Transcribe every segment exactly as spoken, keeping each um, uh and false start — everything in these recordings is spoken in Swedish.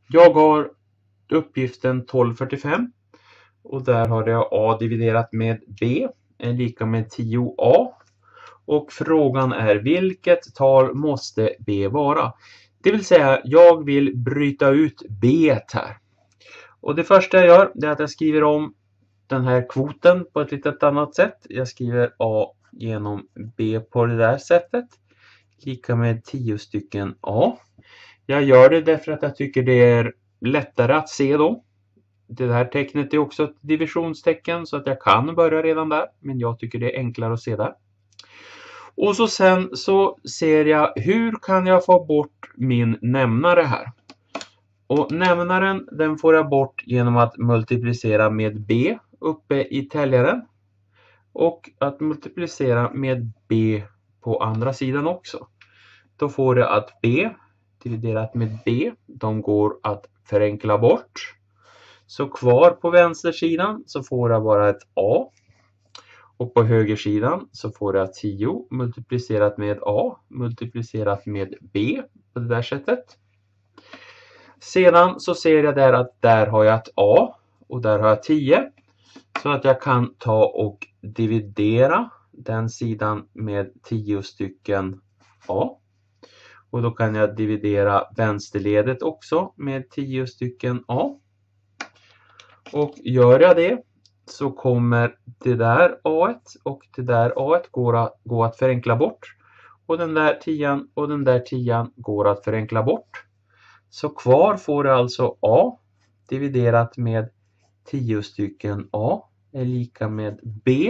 Jag har uppgiften tolv fyrtiofem och där har jag A dividerat med B är lika med tio A. Och frågan är vilket tal måste B vara? Det vill säga jag vill bryta ut B här. Och det första jag gör är att jag skriver om den här kvoten på ett litet annat sätt. Jag skriver A genom B på det där sättet. Lika med tio stycken A. Jag gör det därför att jag tycker det är lättare att se då. Det här tecknet är också ett divisionstecken så att jag kan börja redan där. Men jag tycker det är enklare att se där. Och så sen så ser jag hur kan jag få bort min nämnare här. Och nämnaren den får jag bort genom att multiplicera med B uppe i täljaren. Och att multiplicera med B på andra sidan också. Då får jag att B dividerat med B, de går att förenkla bort. Så kvar på vänstersidan så får jag bara ett A. Och på högersidan så får jag tio multiplicerat med A multiplicerat med B på det där sättet. Sedan så ser jag där att där har jag ett A och där har jag tio. Så att jag kan ta och dividera den sidan med tio stycken A. Och då kan jag dividera vänsterledet också med tio stycken A. Och gör jag det så kommer det där A och det där A går att, går att förenkla bort. Och den där tian och den där tian går att förenkla bort. Så kvar får jag alltså A dividerat med tio stycken A är lika med B.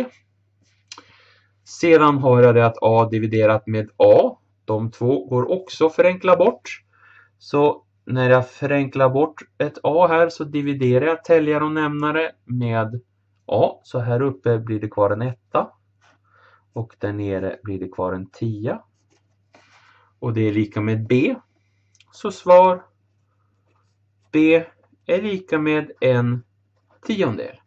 Sedan har jag det att A dividerat med A. De två går också förenkla bort. Så när jag förenklar bort ett A här så dividerar jag täljare och nämnare med A. Så här uppe blir det kvar en etta. Och där nere blir det kvar en tia. Och det är lika med B. Så svar B är lika med en tiondel.